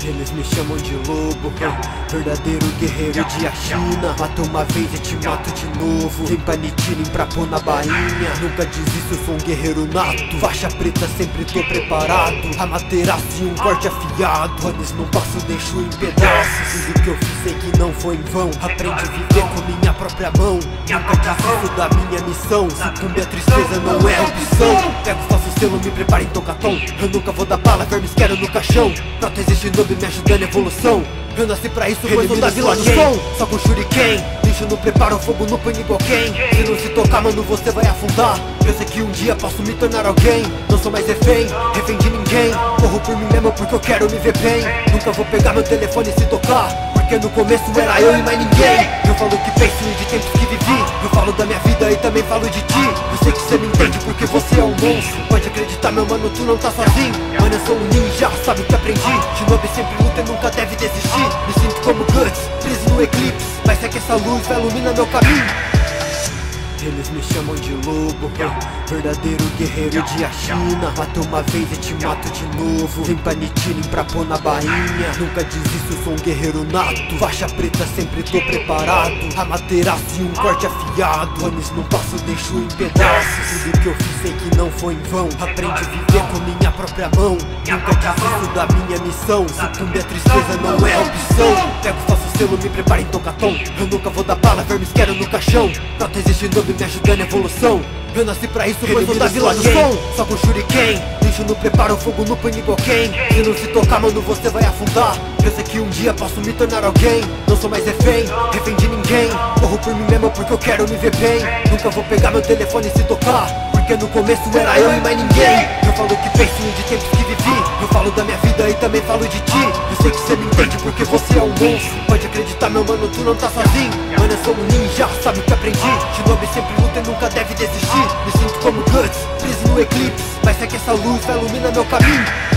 Eles me chamam de lobo, verdadeiro guerreiro de China. Mato uma vez e te mato de novo. Vem panitilem pra pôr na bainha. Nunca desisto, eu sou um guerreiro nato. Faixa preta, sempre tô preparado. Amaterasu e um corte afiado. Planos não passo, deixo em pedaços. Tudo que eu fiz sei que não foi em vão. Aprendi a viver com minha própria mão. Nunca desisto da minha missão. Sucumbe a tristeza, não é opção. Pego, faço selo, me preparo em tocatom. Eu nunca vou dar bala, vermes quero no caixão. Prota existe noob, me ajudando a evolução. Eu nasci pra isso, pois sou da vila do som. Só com shuriken, lixo no preparo, fogo no punho igual quem. Se não se tocar, mano, você vai afundar. Eu sei que um dia posso me tornar alguém. Não sou mais refém de ninguém. Corro por mim mesmo porque eu quero me ver bem. Nunca vou pegar meu telefone e se tocar, porque no começo era eu e mais ninguém. Eu falo o que penso e de tempos que vivi. Eu falo da minha vida e também falo de ti. Eu sei que você me entende porque você é um monstro. Pode acreditar, meu mano, tu não tá sozinho. Mano, eu sou um ninja, sabe o que aprendi? Shinobi sempre luta e nunca deve desistir. Me sinto como Guts, preso no eclipse. Mas é que essa luz vai iluminar meu caminho. Eles me chamam de lobo, verdadeiro guerreiro de China. Mato uma vez e te mato de novo. Vem panitilem pra pôr na bainha. Nunca desisto, eu sou um guerreiro nato. Faixa preta, sempre tô preparado. Amaterasu e um corte afiado. Planos não passo, deixo em pedaços. Tudo que eu fiz sei que não foi em vão. Aprendi a viver com minha própria mão. Nunca desisto da minha missão. Sucumbe a tristeza, não é opção. Pego, faço selo, me preparo em tocatom. Eu nunca vou dar bala, vermes quero no caixão. Prota existe noob, me ajudando a evolução. Eu nasci pra isso, pois sou da vila do som. Só com shuriken, lixo no preparo, fogo no punho igual quem. Se não se tocar, mano, você vai afundar. Eu sei que um dia posso me tornar alguém. Não sou mais refém de ninguém. Corro por mim mesmo porque eu quero me ver bem. Nunca vou pegar meu telefone e se tocar, porque no começo era eu e mais ninguém. Eu falo o que penso e de tempos que vivi. Eu falo da minha vida e também falo de ti. Eu sei que você me entende porque você é um monstro. Pode acreditar, meu mano, tu não tá sozinho. Mano, eu sou um ninja, sabe o que aprendi? Shinobi sempre luta e nunca deve desistir. Me sinto como Guts, preso no eclipse. Mas é que essa luz vai iluminar meu caminho.